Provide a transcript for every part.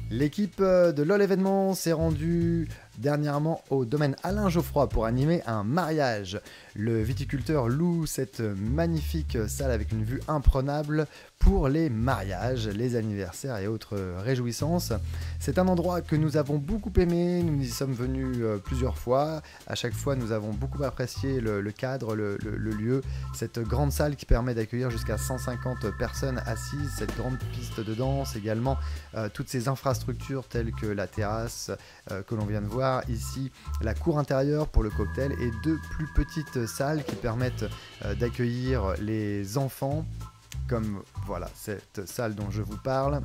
L'équipe de LOL événement s'est rendue dernièrement au domaine Alain Geoffroy pour animer un mariage. Le viticulteur loue cette magnifique salle avec une vue imprenable pour les mariages, les anniversaires et autres réjouissances. C'est un endroit que nous avons beaucoup aimé, nous y sommes venus plusieurs fois. À chaque fois, nous avons beaucoup apprécié le cadre, le lieu, cette grande salle qui permet d'accueillir jusqu'à 150 personnes assises, cette grande piste de danse également, toutes ces infrastructures telles que la terrasse que l'on vient de voir ici, la cour intérieure pour le cocktail et deux plus petites salles qui permettent d'accueillir les enfants, comme voilà cette salle dont je vous parle.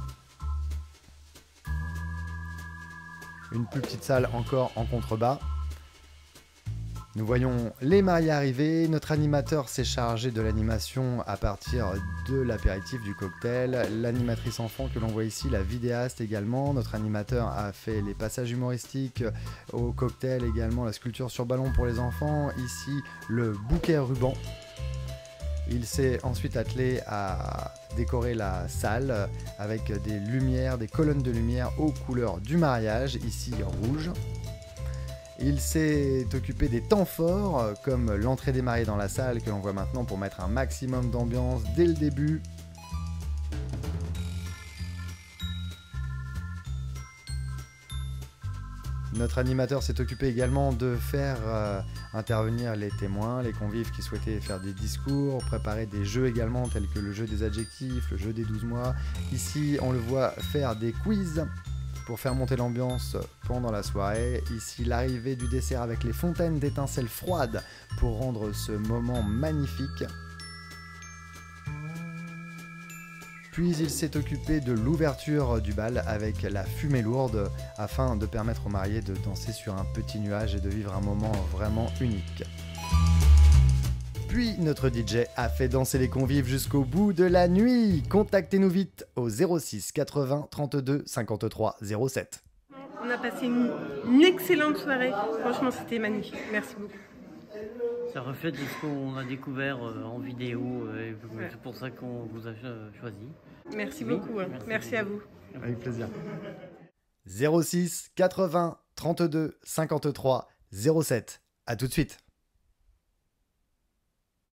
Une plus petite salle encore en contrebas. Nous voyons les mariés arriver, notre animateur s'est chargé de l'animation à partir de l'apéritif du cocktail, l'animatrice enfant que l'on voit ici, la vidéaste également, notre animateur a fait les passages humoristiques au cocktail également, la sculpture sur ballon pour les enfants, ici le bouquet ruban. Il s'est ensuite attelé à décorer la salle avec des lumières, des colonnes de lumière aux couleurs du mariage, ici en rouge. Il s'est occupé des temps forts, comme l'entrée des mariés dans la salle que l'on voit maintenant pour mettre un maximum d'ambiance dès le début. Notre animateur s'est occupé également de faire intervenir les témoins, les convives qui souhaitaient faire des discours, préparer des jeux également tels que le jeu des adjectifs, le jeu des 12 mois. Ici, on le voit faire des quiz pour faire monter l'ambiance pendant la soirée. Ici, l'arrivée du dessert avec les fontaines d'étincelles froides pour rendre ce moment magnifique. Puis il s'est occupé de l'ouverture du bal avec la fumée lourde afin de permettre aux mariés de danser sur un petit nuage et de vivre un moment vraiment unique. Puis notre DJ a fait danser les convives jusqu'au bout de la nuit. Contactez-nous vite au 06 80 32 53 07. On a passé une excellente soirée. Franchement, c'était magnifique. Merci beaucoup. Ça reflète ce qu'on a découvert en vidéo. C'est pour ça qu'on vous a choisi. Merci beaucoup. Merci à vous. Avec plaisir. 06 80 32 53 07. À tout de suite.